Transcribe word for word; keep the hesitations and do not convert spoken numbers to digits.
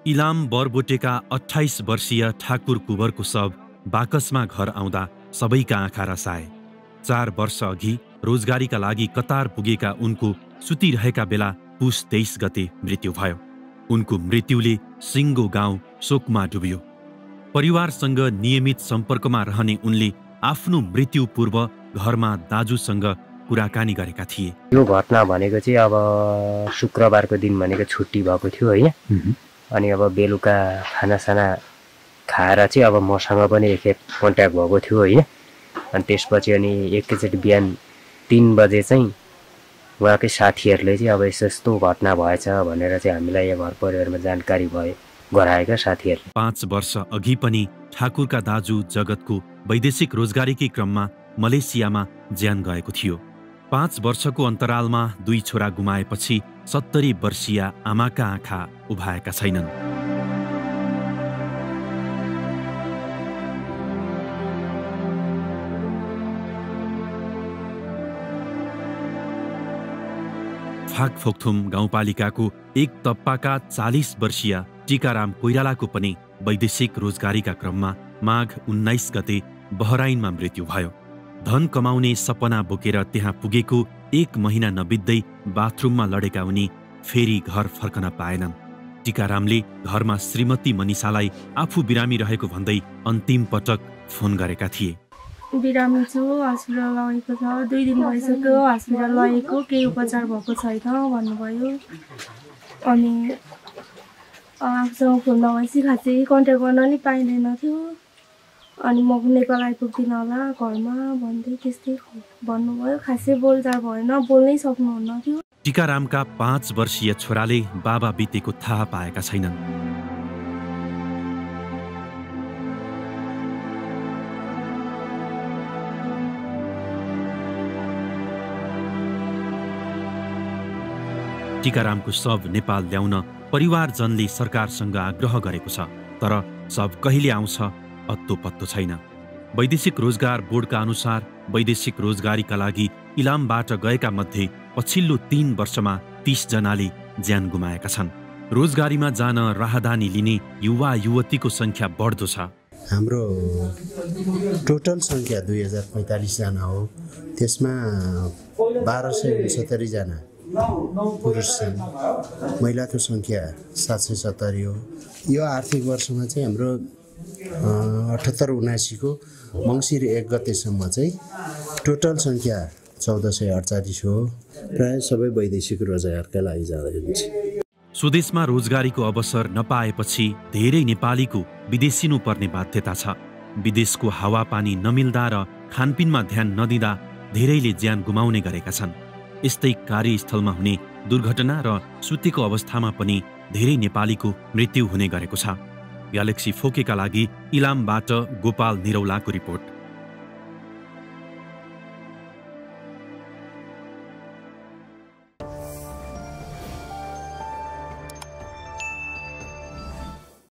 इलाम बरबोटेका अट्ठाइस वर्षीय ठाकुर कुँवरको शव बाकसमा घर आउँदा सबैका आँखा रसाए। चार वर्ष अघि रोजगारीका लागि कतार पुगेका उनको सुतिरहेका बेला पुस तेइस गते मृत्यु भयो। उनको मृत्युले सिङ्गो गाउँ शोकमा डुब्यो। परिवारसँग नियमित सम्पर्कमा रहने उनले आफ्नो मृत्यु पूर्व घरमा दाजुसँग कुराकानी गरेका थिए। यो घटना भनेको चाहिँ अब शुक्रबारको दिन भनेको छुट्टी भएको थियो हैन। अनि अब बेलुका खानासाना खाएर चाहिँ अब मसँग पनि एकखेप कन्ट्याक्ट भएको थियो हैन। अनि त्यसपछि अनि एकैचोटि बिहान तीन बजे चाहिँ उहाँकै साथीहरूले चाहिँ अब यस्तो यस्तो घटना भएछ भनेर चाहिँ हामीलाई यहाँ घर परिवारमा जानकारी भयो गराएका साथीहरूले। पाँच वर्ष अघि पनि ठाकुरका दाजु जगतको वैदेशिक रोजगारीकै क्रममा मलेसियामा ज्यान गएको थियो। पाँच वर्षको अन्तरालमा दुई छोरा गुमाएपछि सत्तरी वर्षीय आमाका आँखा उभाएका छैनन्। फाकफोक्थुम गाउँपालिकाको एक तप्पाका चालीस वर्षीय टीकाराम कोइरालाको पनि वैदेशिक रोजगारीका क्रममा माघ उन्नाइस गते बहराइनमा मृत्यु भयो। धन कमाउने सपना बोकेर त्यहाँ पुगेको एक महिना नबित्दै बाथरुममा लडेका उनी फेरि घर फर्कन पाएनन्। टीकारामले घरमा श्रीमती मनिषालाई आफू बिरामी रहेको भन्दै अन्तिम पटक फोन गरेका थिए। बिरामी छु, हस्पिटल लगेको छ, दुई दिन भइसक्यो हस्पिटल लगेको, केही उपचार भएको छैन भन्नुभयो। अनि आफूसँग फोन नभएपछि खासै कन्ट्याक्ट गर्न नि पाइँदैन थियो। अनि म नेपाल आइपुग्दिनँ होला घरमा भन्दै त्यस्तै भन्नुभयो। खासै बोलचाल भएन, बोल्नै सक्नुहुन्न थियो। टीकारामका पाँच वर्षीय छोराले बाबा बितेको थाहा पाएका छैनन्। टीकारामको शव नेपाल ल्याउन परिवारजनले सरकारसँग आग्रह गरेको छ, तर शव कहिले आउँछ अत्तो पत्तो छैन। वैदेशिक रोजगार बोर्डका अनुसार वैदेशिक रोजगारीका लागि इलामबाट गएका मध्ये पछिल्लो तीन वर्षमा तीस जनाले ज्यान गुमाएका छन्। रोजगारीमा जान राहदानी लिने युवा युवतीको संख्या बढ्दो छ। हाम्रो टोटल संख्या दुई हजार पैँतालिस जना हो। त्यसमा बाह्र सय उनसत्तरी जना पुरुष छन्। महिलाको संख्या सात सय सत्तरी हो। यो आर्थिक वर्षमा चाहिँ हाम्रो अठहत्तर उनासीको मङ्सिर एक गतेसम्म चाहिँ टोटल संख्या चौध सय अडचालिस हो। प्रायः सबै वैदेशिक रोजगारका लागि जाँदै हुन्छ। स्वदेशमा रोजगारीको अवसर नपाएपछि धेरै नेपालीको विदेशिनु पर्ने बाध्यता छ। विदेशको हावापानी नमिल्दा र खानपिनमा ध्यान नदिँदा धेरैले ज्यान गुमाउने गरेका छन्। यस्तै कार्यस्थलमा हुने दुर्घटना र सुतेको अवस्थामा पनि धेरै नेपालीको मृत्यु हुने गरेको छ। ग्यालेक्सी फोकेका लागि इलामबाट गोपाल निरौलाको रिपोर्ट।